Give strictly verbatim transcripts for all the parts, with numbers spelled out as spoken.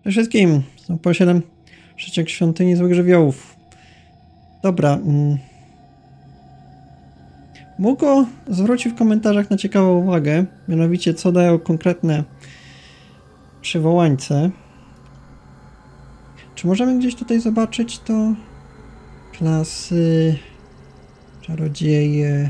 Przede wszystkim posiadam przeciek świątyni złych żywiołów. Dobra. Mm. Mugo zwrócił w komentarzach na ciekawą uwagę, mianowicie co dają konkretne przywołańce. Czy możemy gdzieś tutaj zobaczyć to? Klasy, czarodzieje,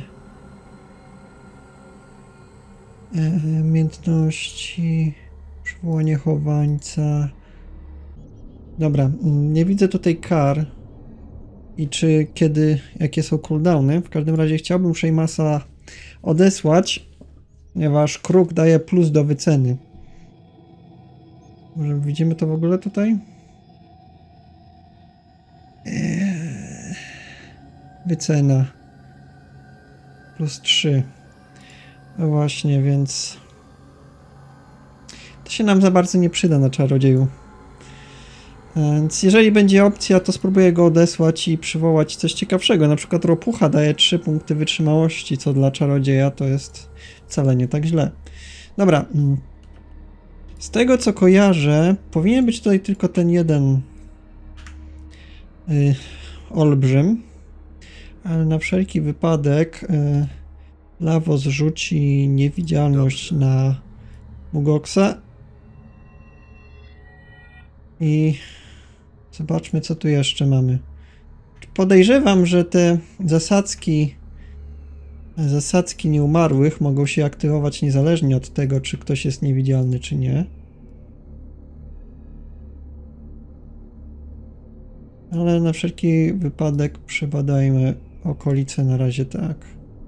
e, umiejętności, przywołanie chowańca. Dobra, nie widzę tutaj kar i czy kiedy, jakie są cooldowny. W każdym razie chciałbym Sheamusa odesłać, ponieważ kruk daje plus do wyceny. Może widzimy to w ogóle tutaj? Eee, wycena plus trzy. No właśnie, więc to się nam za bardzo nie przyda na czarodzieju. Więc jeżeli będzie opcja, to spróbuję go odesłać i przywołać coś ciekawszego. Na przykład ropucha daje trzy punkty wytrzymałości, co dla czarodzieja to jest wcale nie tak źle. Dobra. Z tego co kojarzę, powinien być tutaj tylko ten jeden yy, olbrzym. Ale na wszelki wypadek yy, Lawo zrzuci niewidzialność Dobrze. na Mugoksa. I zobaczmy, co tu jeszcze mamy. Podejrzewam, że te zasadzki zasadzki nieumarłych mogą się aktywować niezależnie od tego, czy ktoś jest niewidzialny, czy nie. Ale na wszelki wypadek przebadajmy okolice na razie tak.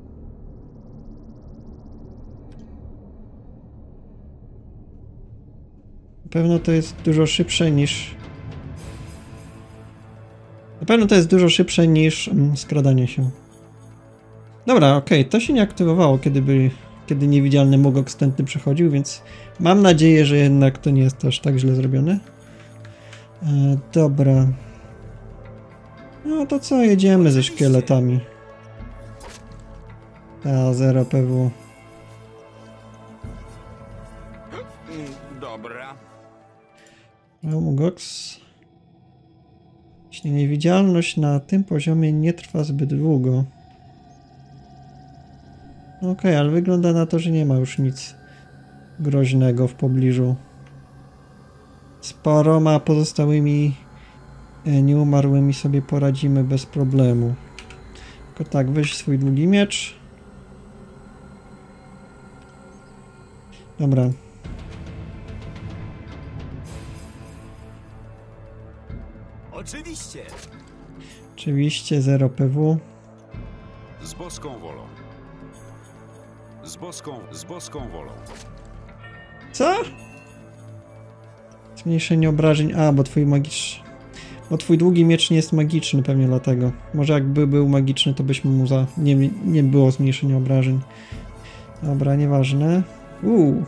Na pewno to jest dużo szybsze niż... Na pewno to jest dużo szybsze niż mm, skradanie się. Dobra, okej, okay. To się nie aktywowało, kiedy, by, kiedy niewidzialny Mugok stętny przechodził, więc mam nadzieję, że jednak to nie jest aż tak źle zrobione. E, dobra. No to co, jedziemy ze szkieletami. A, zero P W. Dobra. No, Mugox. Jeśli niewidzialność na tym poziomie nie trwa zbyt długo. Okej, okay, ale wygląda na to, że nie ma już nic groźnego w pobliżu. Z paroma pozostałymi nieumarłymi sobie poradzimy bez problemu. Tylko tak, weź swój długi miecz. Dobra. Oczywiście. Oczywiście, zero P W. Z boską wolą. Z boską, z boską wolą. Co? Zmniejszenie obrażeń. A, bo twój magiczny... Bo twój długi miecz nie jest magiczny, pewnie dlatego. Może jakby był magiczny, to byśmy mu za... Nie, nie było zmniejszenia obrażeń. Dobra, nieważne. Uuu.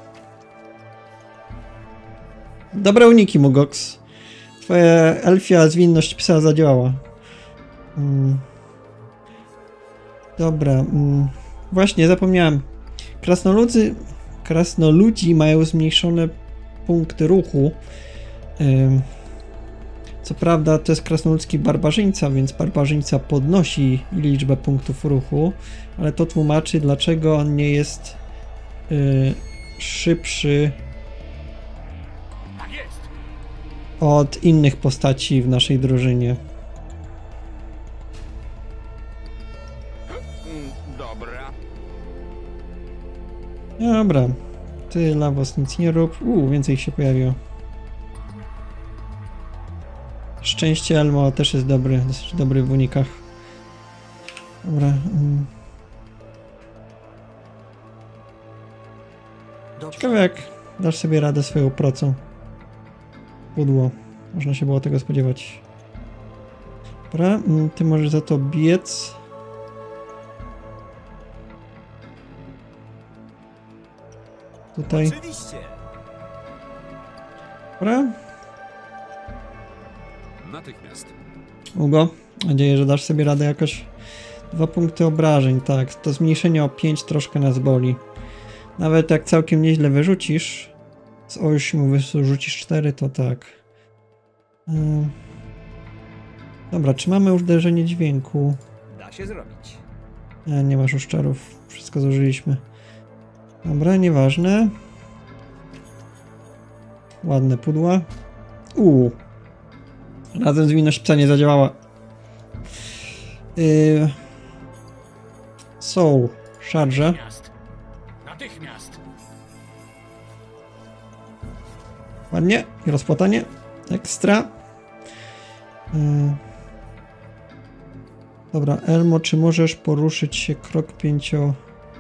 Dobre uniki, Mugox. Twoja elfia zwinność psa zadziałała. Mm. Dobra. Mm. Właśnie, zapomniałem. Krasnoludzy, krasnoludzi mają zmniejszone punkty ruchu. Ym. Co prawda to jest krasnoludzki barbarzyńca, więc barbarzyńca podnosi liczbę punktów ruchu, ale to tłumaczy, dlaczego on nie jest yy, szybszy od innych postaci w naszej drużynie. Dobra. Dobra. Ty, Lavos, nic nie rób. Uuu, więcej się pojawiło. Szczęście Elmo też jest dobry, dosyć dobry w unikach. Dobra. Um. Ciekawe, jak dasz sobie radę swoją pracą. Pudło. Można się było tego spodziewać. Dobra, ty możesz za to biec. Tutaj. Dobra. Natychmiast. Ugo, mam nadzieję, że dasz sobie radę jakoś. Dwa punkty obrażeń, tak. To zmniejszenie o pięć troszkę nas boli. Nawet jak całkiem nieźle wyrzucisz z ośmiu wyrzucisz cztery, to tak. Yy. Dobra, czy mamy uderzenie dźwięku? Da się zrobić. Nie, nie masz już czarów. Wszystko zużyliśmy. Dobra, nieważne. Ładne pudła. Uuu. Razem zwinność psa nie zadziałała. Yy. Soul. Szarża. Natychmiast. Natychmiast. Ładnie. I rozpłatanie. Ekstra. Yy. Dobra, Elmo, czy możesz poruszyć się krok pięcio...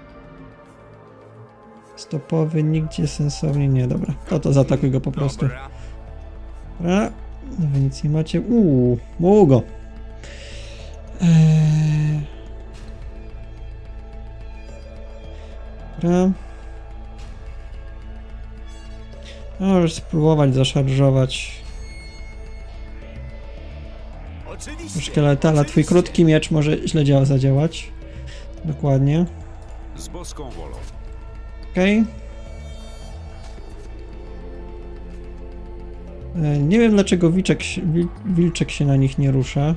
stopowy, nigdzie sensownie nie, dobra. To to zaatakuj go po prostu. Dobra. Dobra, wy nic nie macie. Uuu, długo. Eee... Dobra. Możesz spróbować zaszarżować Oczywiście. szkieleta, ale twój krótki miecz może źle działa, zadziałać. Dokładnie. Z boską wolą. Okej. Okay. Nie wiem dlaczego wilczek, się- wil, wilczek się na nich nie rusza.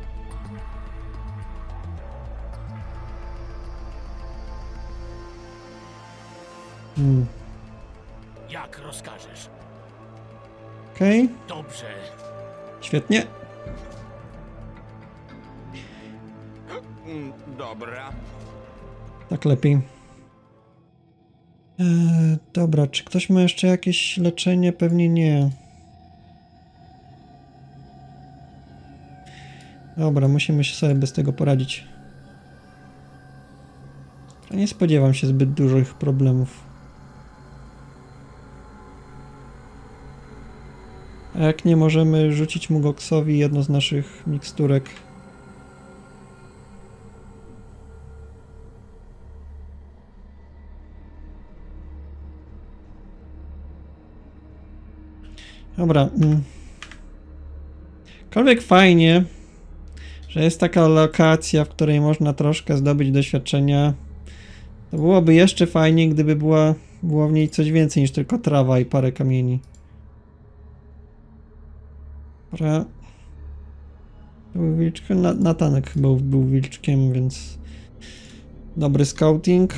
Hmm. Jak rozkażesz. Okej, okay. Dobrze. Świetnie. Mm, Dobra. Tak lepiej. Eee, dobra, czy ktoś ma jeszcze jakieś leczenie? Pewnie nie. Dobra, musimy się sobie bez tego poradzić. Nie spodziewam się zbyt dużych problemów. A jak nie możemy rzucić mu Goxowi jedno z naszych miksturek? Dobra. Mm. Aczkolwiek fajnie, że jest taka lokacja, w której można troszkę zdobyć doświadczenia. To byłoby jeszcze fajniej, gdyby była, było w niej coś więcej niż tylko trawa i parę kamieni. Dobra. Był wilczkiem? Na, Natanek chyba był wilczkiem, więc dobry scouting.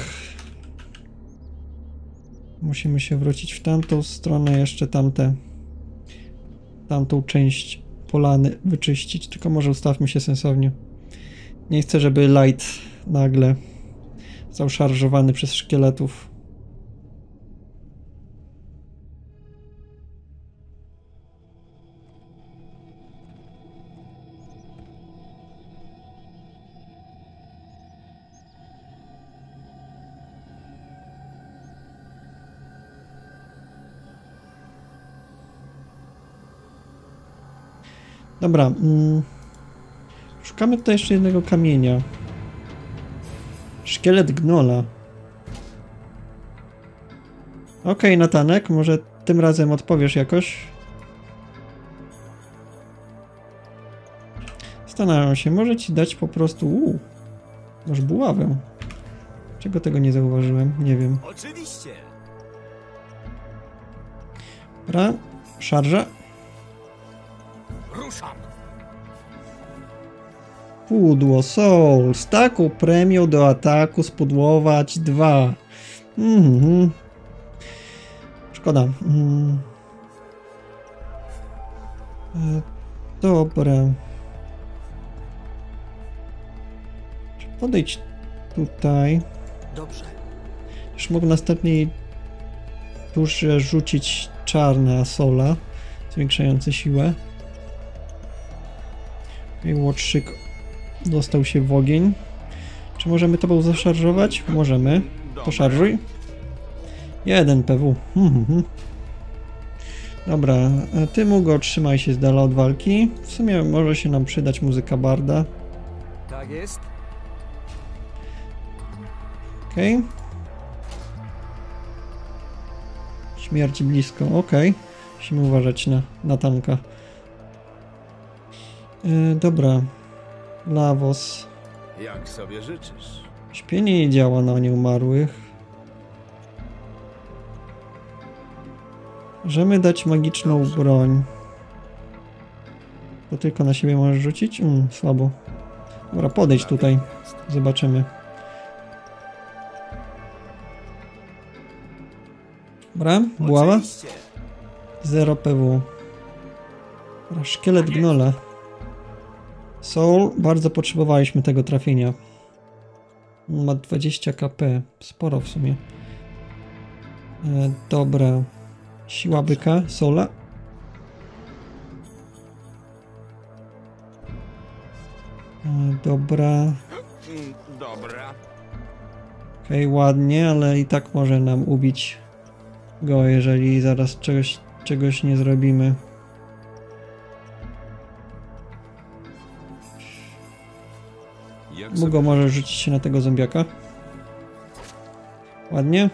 Musimy się wrócić w tamtą stronę, jeszcze tamte tamtą część polany wyczyścić, tylko może ustawmy się sensownie. Nie chcę, żeby Light nagle został szarżowany przez szkieletów. Dobra. Mm. Szukamy tutaj jeszcze jednego kamienia. Szkielet gnola. Okej, okay, Natanek, może tym razem odpowiesz jakoś. Zastanawiam się, może ci dać po prostu... Uuu, masz buławę. Czego tego nie zauważyłem? Nie wiem. Oczywiście. Dobra, szarża. Ruszam. Pudło, soul. Z taką premią do ataku spudłować dwa. Mhm. Szkoda. Mm. E, dobra. Podejdź tutaj. Dobrze. Już mógł w następnej turze rzucić czarne asola, zwiększające siłę. I łotrzyk dostał się w ogień. Czy możemy tobą zaszarżować? Możemy. To szarżuj. Jeden P W. Mhm. Dobra, a ty Mugo trzymaj się z dala od walki. W sumie może się nam przydać muzyka barda. Tak jest. Okej. Okay. Śmierć blisko, okej. Okay. Musimy uważać na, na tanka. Yy, dobra. Lawos. Jak sobie życzysz? Śpienie nie działa na nieumarłych. Możemy dać magiczną broń. To tylko na siebie możesz rzucić? Mm, słabo. Dobra, podejdź tutaj. Zobaczymy. Dobra, buława. Oczywiście. zero P W. Dobra, szkielet gnola. Soul, bardzo potrzebowaliśmy tego trafienia. Ma dwadzieścia K P. Sporo w sumie. E, dobra. Siła byka, sola. E, dobra. Mm, Dobra. Okej, okay, ładnie, ale i tak może nam ubić go, jeżeli zaraz czegoś, czegoś nie zrobimy. Jak Mugo sobie... może rzucić się na tego zombiaka. Ładnie.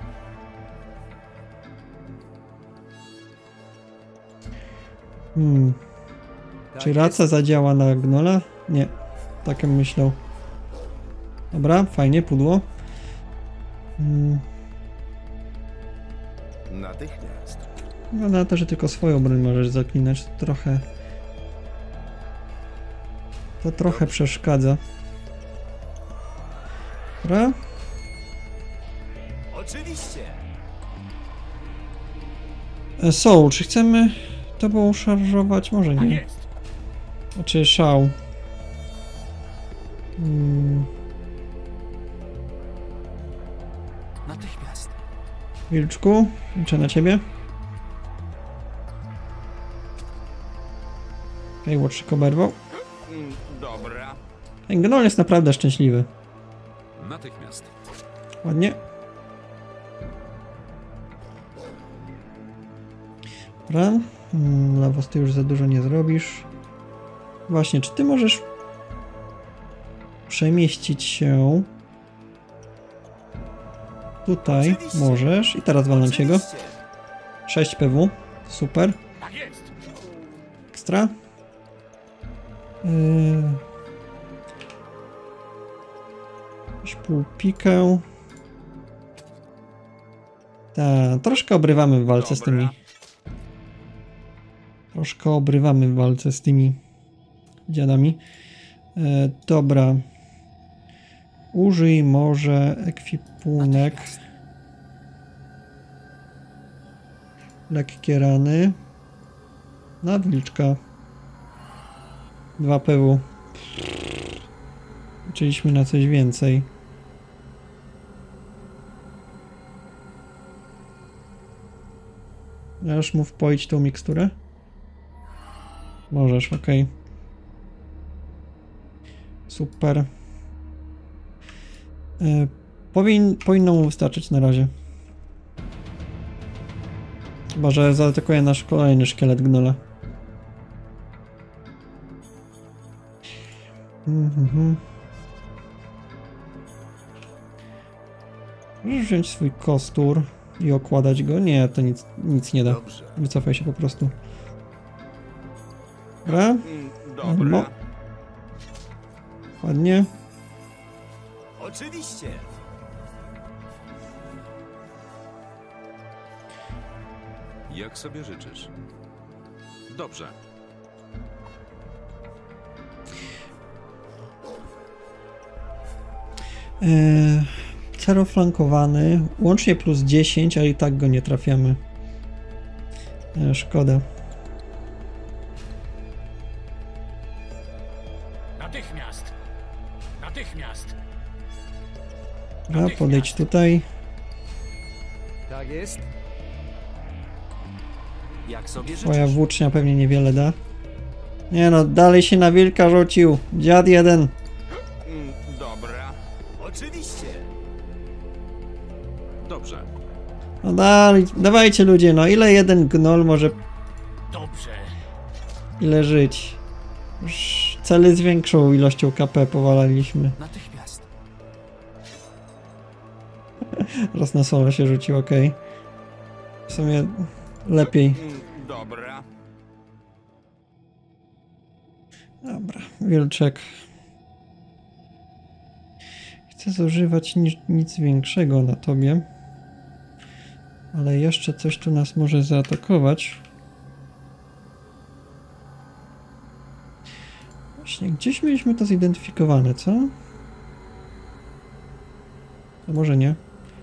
Hmm. Tak Czy jest. raca zadziała na gnola? Nie. Tak bym myślał. Dobra, fajnie, pudło. Hmm. Natychmiast. No na to, że tylko swoją broń możesz zaklinać, to trochę... To trochę przeszkadza. Dobra. Oczywiście. E, Soul, czy chcemy tobą szarżować? Może Tak nie. jest. Znaczy szał. Hmm. Natychmiast. Wilczku, liczę na ciebie. Okej, okay, łotrzyk oberwał. Mm, Dobra. Ten gnol jest naprawdę szczęśliwy. Natychmiast. Ładnie. Dobra. Hmm, Lawos, ty już za dużo nie zrobisz. Właśnie, czy ty możesz przemieścić się tutaj? Oczywiście. Możesz. I teraz walnę cię go. Oczywiście. sześć P W. Super. Tak jest. Ekstra. Yy... Jakąś półpikę. Tak, troszkę obrywamy w walce z Dobra. tymi. Troszkę obrywamy w walce z tymi dziadami. E, dobra. Użyj może ekwipunek. Natychmiast. Lekkie rany. Nadwilczka. dwa P W. Liczyliśmy na coś więcej. Możesz mu wpoić tą miksturę? Możesz, ok. Super. E, powin, powinno mu wystarczyć na razie. Chyba że zaatakuje nasz kolejny szkielet gnola. Mhm. Możesz wziąć swój kostur i okładać go? Nie, to nic, nic nie da. Dobrze. Wycofaj się po prostu. Dobra, Mm, Dobra. No. ładnie. Oczywiście. Jak sobie życzysz? Dobrze. Eee, cero flankowany, łącznie plus dziesięć, ale i tak go nie trafiamy. Eee, szkoda. Natychmiast. Natychmiast. Dobra, podejdź tutaj. Tak jest. Jak sobie Twoja życzysz? włócznia pewnie niewiele da. Nie no, dalej się na wilka rzucił. Dziad jeden. Mm, Dobra. Oczywiście. Dobrze. No dalej, dawajcie ludzie, no ile jeden gnol może, Dobrze. ile żyć? Już cele z większą ilością K P powalaliśmy. Natychmiast. Raz na solo się rzucił, ok. W sumie lepiej. Mm, Dobra. Dobra, wilczek. Chcę zużywać ni nic większego na tobie. Ale jeszcze coś tu nas może zaatakować. Właśnie, gdzieś mieliśmy to zidentyfikowane, co? A może nie?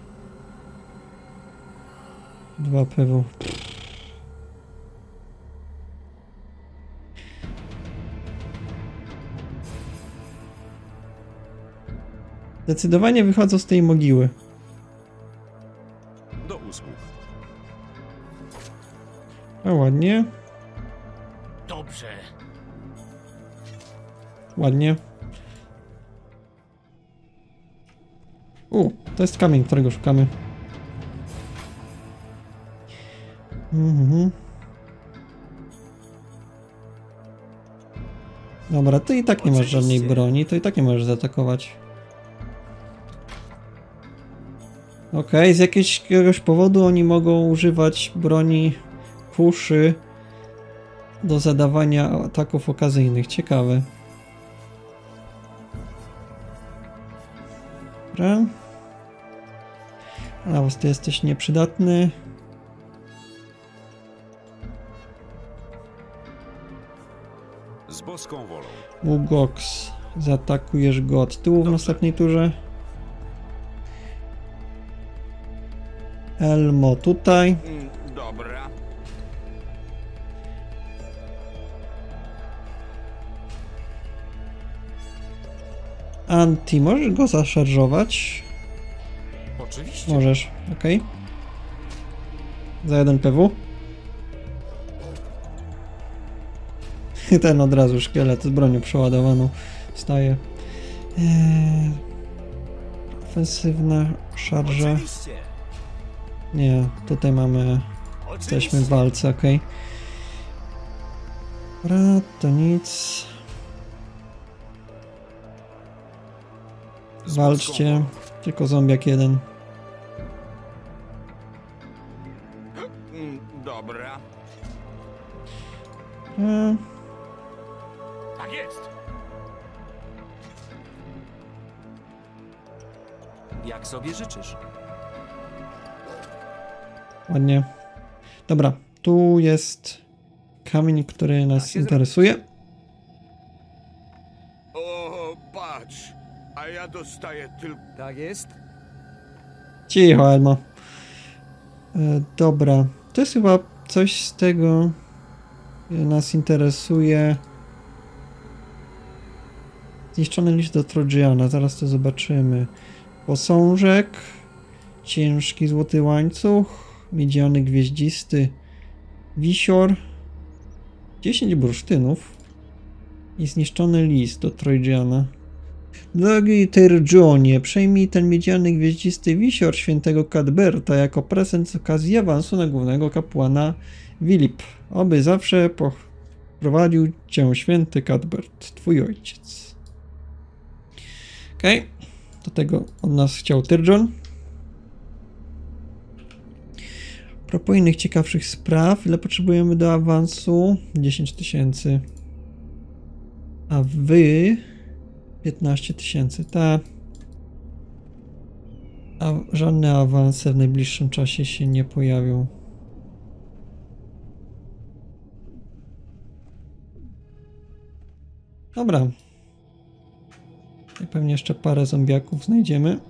Dwa P W. Zdecydowanie wychodzą z tej mogiły. Do usług. A ładnie, Dobrze. ładnie. U, to jest kamień, którego szukamy. Mhm. Dobra, ty i tak nie masz żadnej Oczywiście. broni, to i tak nie możesz zaatakować. Okej, z jakiegoś powodu oni mogą używać broni kuszy do zadawania ataków okazyjnych. Ciekawe. Dobra. A, ty jesteś nieprzydatny. Z boską wolą. Ugox. Zaatakujesz go od tyłu w Dobrze. następnej turze. Elmo tutaj. Mm, dobra. Anti, możesz go zaszarżować? Oczywiście. Możesz, ok. Za jeden P W. Ten od razu szkielet z bronią przeładowaną staje. Eee, ofensywna szarża. Oczywiście. Nie, tutaj mamy. Oczywiście. Jesteśmy w walce, ok. Dobra, to nic. Z Walczcie. boską wolą. Tylko zombiak jeden. Mm, dobra. Eee, Tak jest. Jak sobie życzysz? ładnie. Dobra, tu jest kamień, który nas się interesuje. O, patrz. A ja dostaję tylko... Tak jest. Cicho, Elmo. E, dobra, to jest chyba coś z tego, co nas interesuje. Zniszczony list do Trojiana, zaraz to zobaczymy. Posążek, ciężki złoty łańcuch, miedziany gwieździsty wisior, dziesięć bursztynów i zniszczony list do Trojiana. Drogi Tyrjonie, przejmij ten miedziany gwieździsty wisior świętego Cadberta jako prezent z okazji awansu na głównego kapłana Wilip. Oby zawsze prowadził cię święty Cadbert, twój ojciec. Okej, okay. Do tego od nas chciał Tyrjon. Propos innych ciekawszych spraw, ile potrzebujemy do awansu? dziesięć tysięcy. A wy... piętnaście tysięcy, tak. A żadne awanse w najbliższym czasie się nie pojawią. Dobra. I pewnie jeszcze parę zombiaków znajdziemy.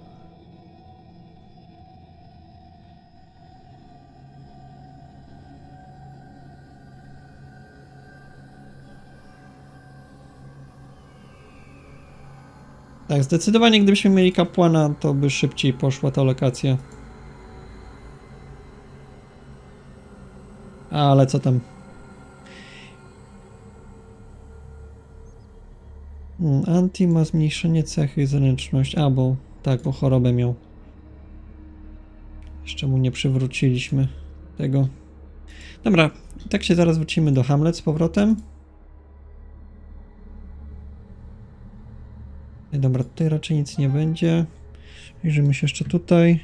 Tak, zdecydowanie gdybyśmy mieli kapłana, to by szybciej poszła ta lokacja. Ale co tam? Hmm, Anti ma zmniejszenie cechy zręczność. A, bo tak, bo chorobę miał. Jeszcze mu nie przywróciliśmy tego. Dobra, tak się zaraz wrócimy do Hamlet z powrotem. Dobra, tutaj raczej nic nie będzie. Przyjrzymy się jeszcze tutaj.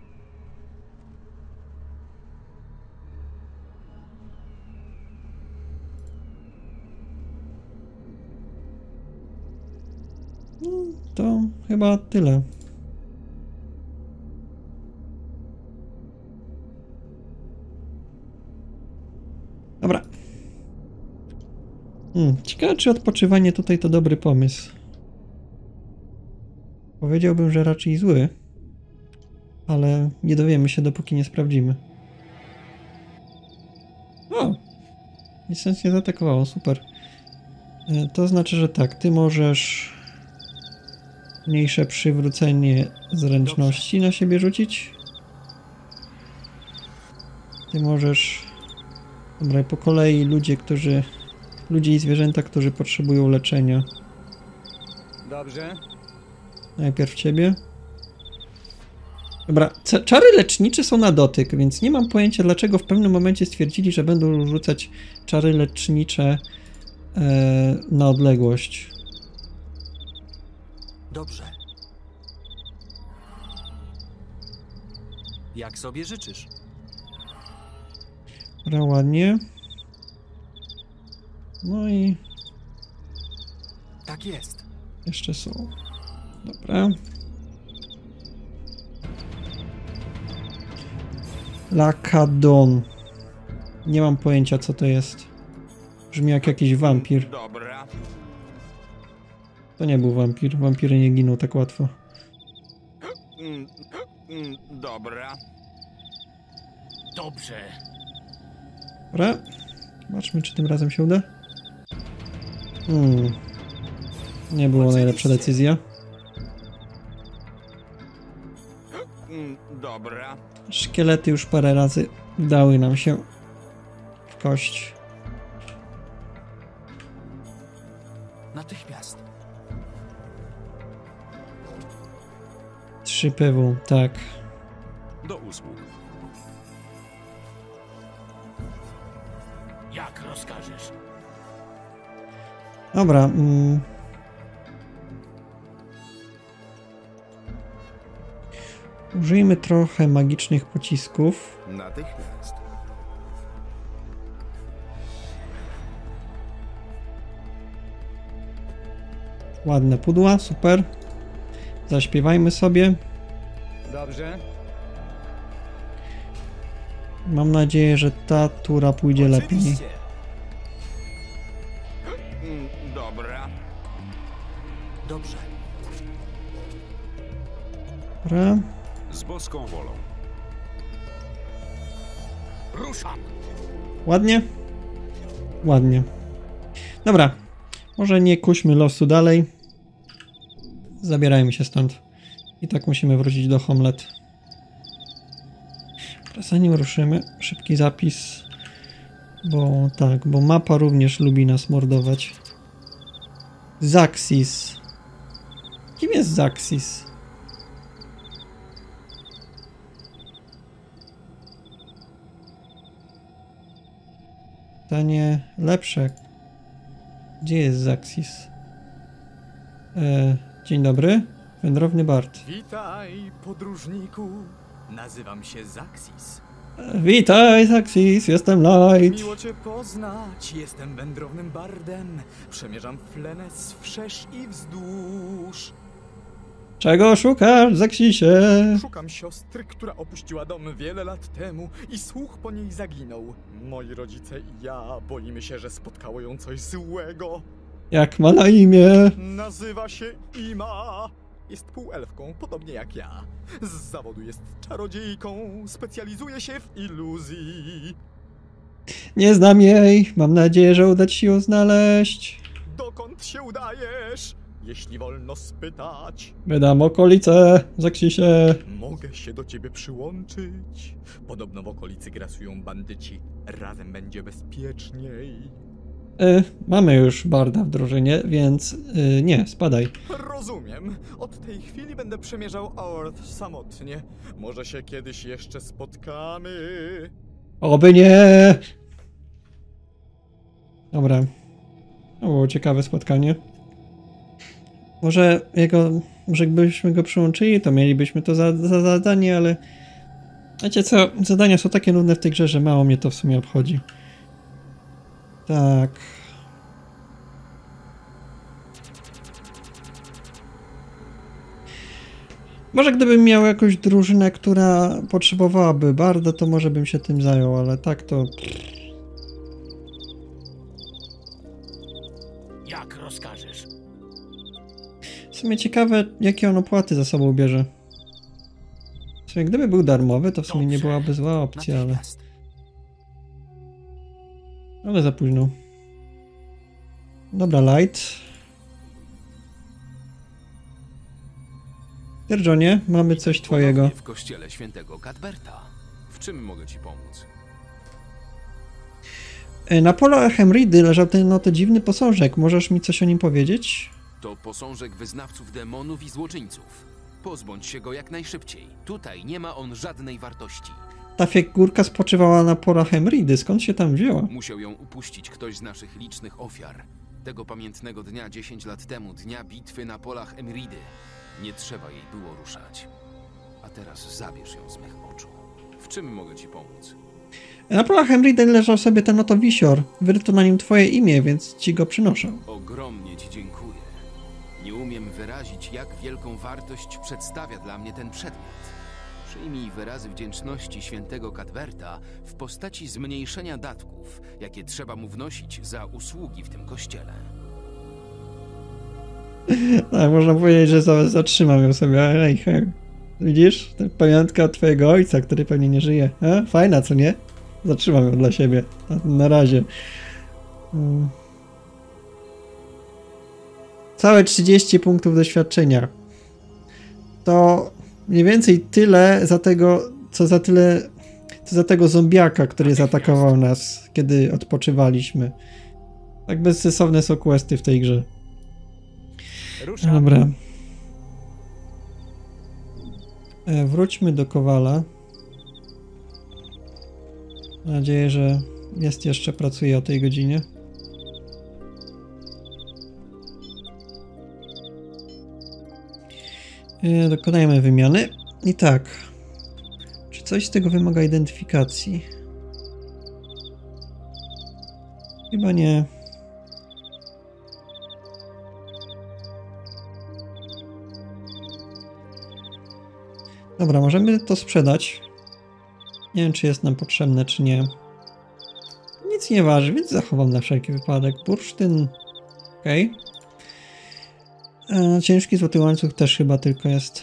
No, to chyba tyle. Dobra. Hmm, ciekawe, czy odpoczywanie tutaj to dobry pomysł. Powiedziałbym, że raczej zły. Ale nie dowiemy się, dopóki nie sprawdzimy. O! Nic nie zaatakowało, super. To znaczy, że tak, ty możesz mniejsze przywrócenie zręczności na siebie rzucić. Ty możesz... Dobra, po kolei ludzie, którzy... Ludzie i zwierzęta, którzy potrzebują leczenia. Dobrze. Najpierw ciebie. Dobra, czary lecznicze są na dotyk, więc nie mam pojęcia, dlaczego w pewnym momencie stwierdzili, że będą rzucać czary lecznicze e, na odległość. Dobrze. Jak sobie życzysz? Dobra, ładnie. No i Tak jest. jeszcze są. Dobra. Lakadon. Nie mam pojęcia, co to jest. Brzmi jak jakiś wampir. Dobra. To nie był wampir. Wampiry nie giną tak łatwo. Mm, mm, Dobra. Dobrze. Dobra. Zobaczmy, czy tym razem się uda. Hmm. Nie była najlepsza decyzja. Mm, Dobra. Szkielety już parę razy dały nam się w kość. Natychmiast. Trzy P W, tak. Do usług. Jak rozkażesz? Dobra. Mm. Użyjmy trochę magicznych pocisków. Natychmiast. Ładne pudła, super. Zaśpiewajmy sobie. Dobrze. Mam nadzieję, że ta tura pójdzie lepiej. Oczywiście. Mm, Dobra. Dobrze. Dobra. Z boską wolą. Ruszam. Ładnie? Ładnie. Dobra. Może nie kuśmy losu dalej. Zabierajmy się stąd. I tak musimy wrócić do Homelet. Zanim ruszymy, szybki zapis. Bo tak, bo mapa również lubi nas mordować. Zaxis. Kim jest Zaxis? Pytanie lepsze. Gdzie jest Zaxis? E, dzień dobry. Wędrowny Bard. Witaj, podróżniku. Nazywam się Zaxis. E, witaj, Zaxis. Jestem Light. Miło cię poznać. Jestem wędrownym bardem. Przemierzam Flenes wszerz i wzdłuż. Czego szukasz, Zaxisie? Szukam siostry, która opuściła dom wiele lat temu i słuch po niej zaginął. Moi rodzice i ja boimy się, że spotkało ją coś złego. Jak ma na imię? Nazywa się Ima. Jest półelfką, podobnie jak ja. Z zawodu jest czarodziejką, specjalizuje się w iluzji. Nie znam jej. Mam nadzieję, że uda ci się ją znaleźć. Dokąd się udajesz? Jeśli wolno spytać, Wydam okolice, Zaxisie. mogę się do ciebie przyłączyć. Podobno w okolicy grasują bandyci. Razem będzie bezpieczniej. E, mamy już Barda w drużynie, więc e, nie, spadaj. Rozumiem. Od tej chwili będę przemierzał Aorth samotnie. Może się kiedyś jeszcze spotkamy. Oby nie! Dobra. To było ciekawe spotkanie. Może jego, może gdybyśmy go przyłączyli, to mielibyśmy to za, za zadanie, ale wiecie co, zadania są takie nudne w tej grze, że mało mnie to w sumie obchodzi. Tak. Może gdybym miał jakąś drużynę, która potrzebowałaby barda, to może bym się tym zajął, ale tak to... Jak rozkażesz. W sumie ciekawe, jakie on opłaty za sobą bierze. W sumie, gdyby był darmowy, to w sumie nie Dobrze. byłaby zła opcja, ale... Natychmiast. Ale za późno. Dobra, Light. Pierjonie, mamy coś twojego. Ponownie w kościele świętego Cadberta. W czym mogę ci pomóc? E, Na polu Hemridy leżał ten oto dziwny posążek. Możesz mi coś o nim powiedzieć? To posążek wyznawców demonów i złoczyńców. Pozbądź się go jak najszybciej. Tutaj nie ma on żadnej wartości. Ta figurka spoczywała na pola Hemridy. Skąd się tam wzięła? Musiał ją upuścić ktoś z naszych licznych ofiar. Tego pamiętnego dnia dziesięć lat temu, dnia bitwy na polach Emridy. Nie trzeba jej było ruszać. A teraz zabierz ją z mych oczu. W czym mogę ci pomóc? Na polach Hemridy leżał sobie ten oto wisior. Wyryto na nim twoje imię, więc ci go przynoszę. Ogromnie ci dziękuję. Nie umiem wyrazić, jak wielką wartość przedstawia dla mnie ten przedmiot. Przyjmij wyrazy wdzięczności świętego Cadberta w postaci zmniejszenia datków, jakie trzeba mu wnosić za usługi w tym kościele. Tak, można powiedzieć, że za- zatrzymam ją sobie. Ej, hej. Widzisz? To pamiątka twojego ojca, który pewnie nie żyje. A? Fajna, co nie? Zatrzymam ją dla siebie. Na, na razie. Mm. Całe trzydzieści punktów doświadczenia. To mniej więcej tyle za tego, co za tyle, co za tego zombiaka, który zaatakował nas, kiedy odpoczywaliśmy. Tak bezsensowne są questy w tej grze. Ruszam. Dobra. E, wróćmy do Kowala. Mam nadzieję, że jest jeszcze, pracuje o tej godzinie. E, dokonajmy wymiany. I tak. Czy coś z tego wymaga identyfikacji? Chyba nie. Dobra, możemy to sprzedać. Nie wiem, czy jest nam potrzebne, czy nie. Nic nie waży, więc zachowam na wszelki wypadek. Bursztyn. Okej. Okay. Ciężki złoty łańcuch też chyba tylko jest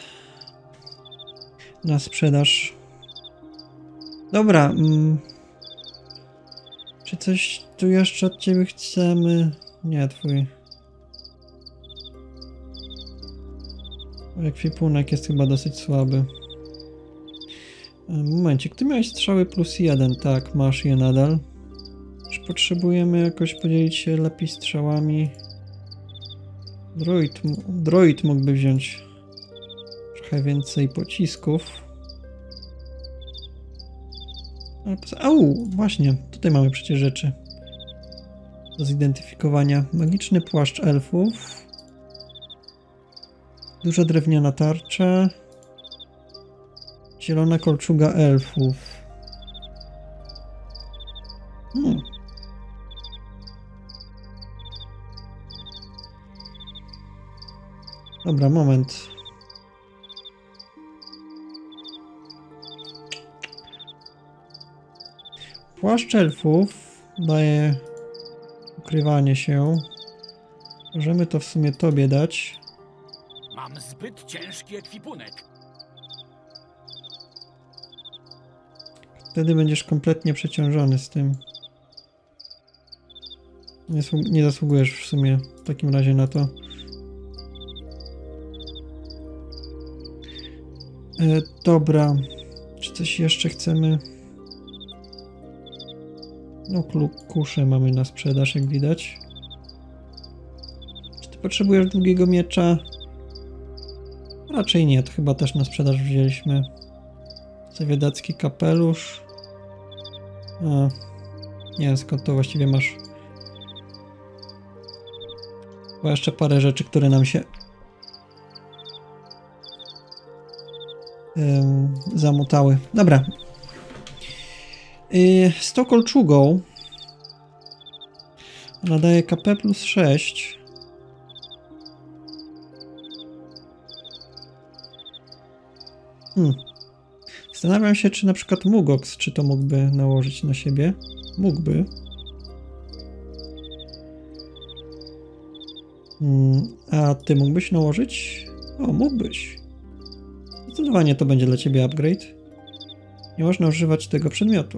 na sprzedaż. Dobra. Mm. Czy coś tu jeszcze od ciebie chcemy? Nie, twój ekwipunek jest chyba dosyć słaby. Momencik, ty miałeś strzały plus jeden, tak, masz je nadal. Czy potrzebujemy jakoś podzielić się lepiej strzałami? Droid, droid mógłby wziąć trochę więcej pocisków. Ale poza... Au, właśnie, tutaj mamy przecież rzeczy do zidentyfikowania. Magiczny płaszcz elfów. Duża drewniana tarcza. Zielona kolczuga elfów. Hmm. Dobra, moment. Płaszcz elfów daje ukrywanie się. Możemy to w sumie tobie dać. Mam zbyt ciężki ekwipunek. Wtedy będziesz kompletnie przeciążony z tym. Nie, nie zasługujesz w sumie w takim razie na to. E, dobra. Czy coś jeszcze chcemy? No, kusze mamy na sprzedaż, jak widać. Czy ty potrzebujesz długiego miecza? Raczej nie, to chyba też na sprzedaż wzięliśmy. Zawiedacki kapelusz. A, nie wiem, skąd to właściwie masz. Bo jeszcze parę rzeczy, które nam się ym, zamutały. Dobra. Yy, z tą kolczugą nadaje K P plus sześć. Hmm. Zastanawiam się, czy na przykład Mugox, czy to mógłby nałożyć na siebie. Mógłby. Hmm, a ty mógłbyś nałożyć? O, mógłbyś. Zdecydowanie to będzie dla ciebie upgrade. Nie można używać tego przedmiotu.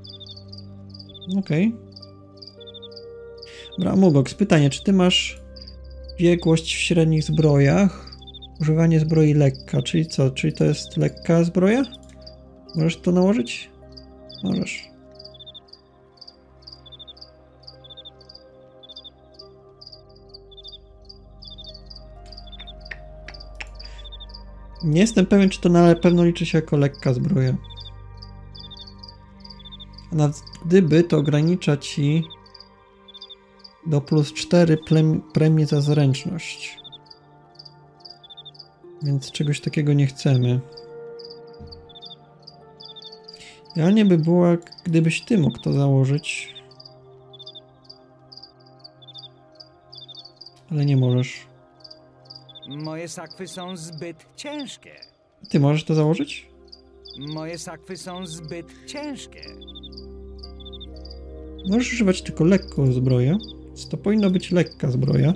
Okej. Okay. Dobra, Mugox, pytanie, czy ty masz biegłość w średnich zbrojach? Używanie zbroi lekka, czyli co? Czyli to jest lekka zbroja? Możesz to nałożyć? Możesz. Nie jestem pewien, czy to na pewno liczy się jako lekka zbroja. A nawet gdyby, to ogranicza ci do plus cztery premii za zręczność. Więc czegoś takiego nie chcemy. Idealnie by było, gdybyś ty mógł to założyć. Ale nie możesz. Moje sakwy są zbyt ciężkie. Ty możesz to założyć? Moje sakwy są zbyt ciężkie. Możesz używać tylko lekką zbroję. Więc to powinno być lekka zbroja.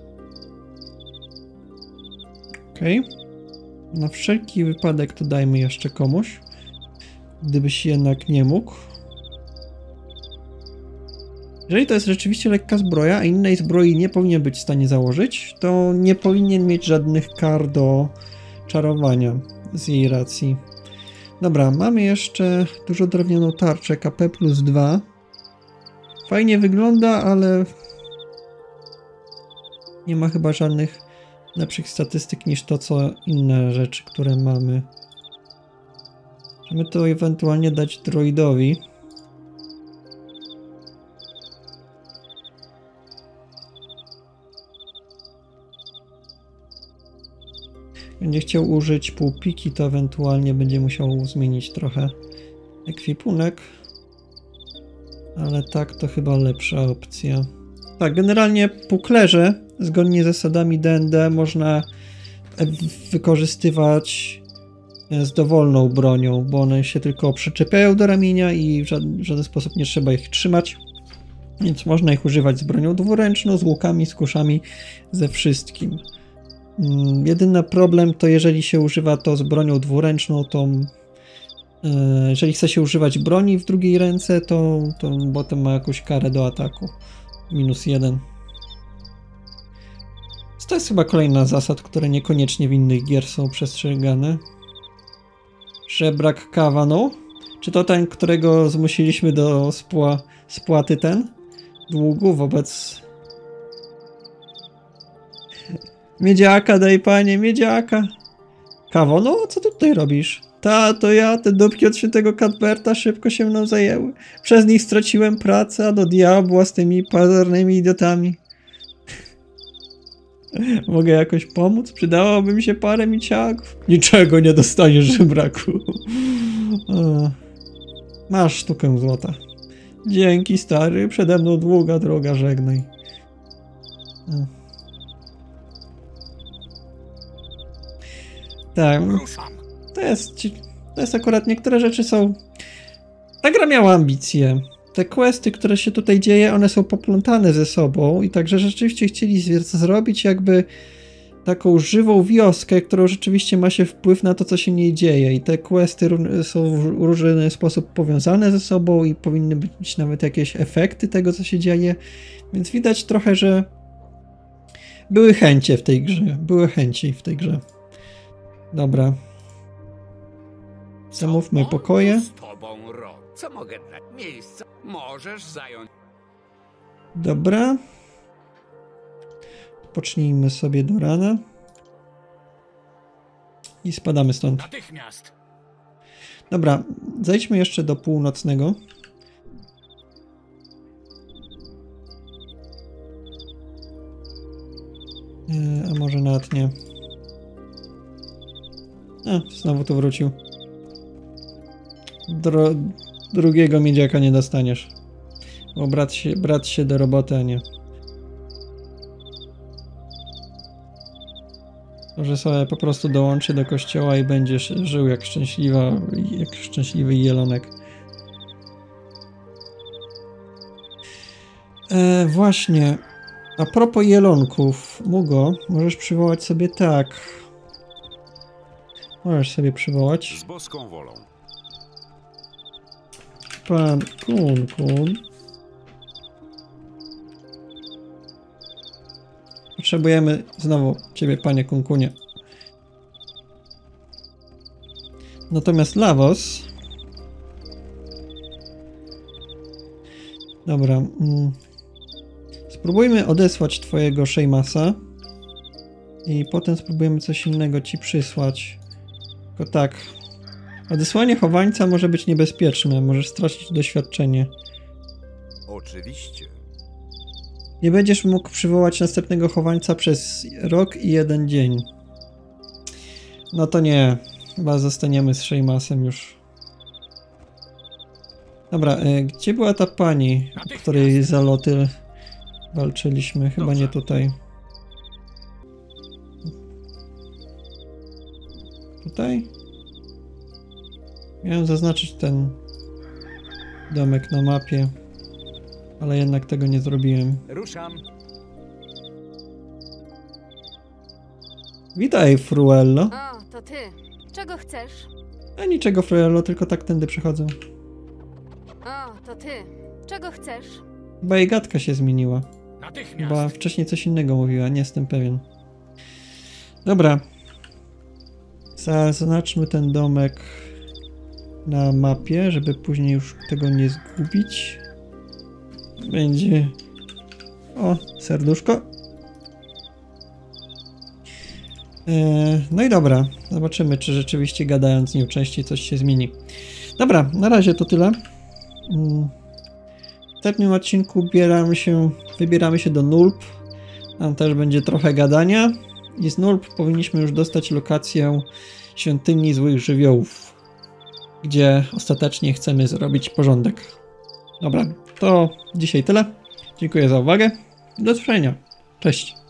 Okej. Okay. Na wszelki wypadek to dajmy jeszcze komuś. Gdybyś jednak nie mógł. Jeżeli to jest rzeczywiście lekka zbroja, a innej zbroi nie powinien być w stanie założyć, to nie powinien mieć żadnych kar do czarowania z jej racji. Dobra, mamy jeszcze dużo drewnianą tarczę K P plus dwa. Fajnie wygląda, ale nie ma chyba żadnych lepszych statystyk niż to, co inne rzeczy, które mamy. Możemy to ewentualnie dać droidowi. Będzie chciał użyć półpiki, to ewentualnie będzie musiał zmienić trochę ekwipunek. Ale tak, to chyba lepsza opcja. Tak, generalnie puklerze, zgodnie z zasadami D and D, można wykorzystywać z dowolną bronią, bo one się tylko przyczepiają do ramienia i w żaden, w żaden sposób nie trzeba ich trzymać. Więc można ich używać z bronią dwuręczną, z łukami, z kuszami, ze wszystkim. Jedyny problem to jeżeli się używa to z bronią dwuręczną, to jeżeli chce się używać broni w drugiej ręce, to, to potem ma jakąś karę do ataku. Minus jeden. To jest chyba kolejna z zasad, które niekoniecznie w innych gier są przestrzegane. Żebrak Kawano. Czy to ten, którego zmusiliśmy do spła spłaty ten długu wobec... Miedziaka daj, panie, miedziaka. Kawo, no co ty tutaj robisz? Ta, to ja, te dupki od świętego Cuthberta szybko się mną zajęły. Przez nich straciłem pracę, a do diabła z tymi pozornymi idiotami. Mogę jakoś pomóc? Przydałoby mi się parę miciaków. Niczego nie dostaniesz, żebraku. O. Masz sztukę złota. Dzięki, stary, przede mną długa droga, żegnaj. O. Tak. To jest, to jest akurat, niektóre rzeczy są... Ta gra miała ambicje. Te questy, które się tutaj dzieje, one są poplątane ze sobą i także rzeczywiście chcieli zrobić jakby taką żywą wioskę, którą rzeczywiście ma się wpływ na to, co się nie dzieje. I te questy są w różny sposób powiązane ze sobą i powinny być nawet jakieś efekty tego, co się dzieje. Więc widać trochę, że były chęcie w tej grze. Były chęci w tej grze. Dobra. Zamówmy pokoje. Z tobą, Ro. Co mogę dać? Miejsca możesz zająć. Dobra. Pocznijmy sobie do rana. I spadamy stąd. Natychmiast. Dobra, zejdźmy jeszcze do północnego. Yy, a może nawet nie. A, znowu tu wrócił. Dro drugiego miedziaka nie dostaniesz. Bo brat się, brat się do roboty, a nie. Może sobie po prostu dołączy do kościoła i będziesz żył jak szczęśliwa, jak szczęśliwy jelonek. E, właśnie. A propos jelonków, Mugo, możesz przywołać sobie tak. Możesz sobie przywołać. Z boską wolą. Pan Kun Kun. Potrzebujemy znowu ciebie, panie Kunkunie. Natomiast Lavos... Dobra. Mm. Spróbujmy odesłać twojego Sheamasa. I potem spróbujemy coś innego ci przysłać. Tylko tak. Odesłanie chowańca może być niebezpieczne. Możesz stracić doświadczenie. Oczywiście. Nie będziesz mógł przywołać następnego chowańca przez rok i jeden dzień. No to nie. Chyba zostaniemy z Sheamasem już. Dobra, y, gdzie była ta pani, w której zaloty walczyliśmy? Chyba Dobrze. nie tutaj. Tutaj? Miałem zaznaczyć ten domek na mapie, ale jednak tego nie zrobiłem. Ruszam. Witaj, Fruello. O, to ty. Czego chcesz? A niczego, Fruello, tylko tak tędy przechodzę. O, to ty. Czego chcesz? Chyba jej gadka się zmieniła. Natychmiast. Chyba wcześniej coś innego mówiła, nie jestem pewien. Dobra. Zaznaczmy ten domek na mapie, żeby później już tego nie zgubić. Będzie... O, serduszko. Eee, no i dobra. Zobaczymy, czy rzeczywiście gadając z nią częściej coś się zmieni. Dobra, na razie to tyle. W następnym odcinku bieramy się, wybieramy się do Nulp. Tam też będzie trochę gadania. I z Nulp powinniśmy już dostać lokację Świątyni Złych Żywiołów, gdzie ostatecznie chcemy zrobić porządek. Dobra, to dzisiaj tyle. Dziękuję za uwagę. Do zobaczenia. Cześć.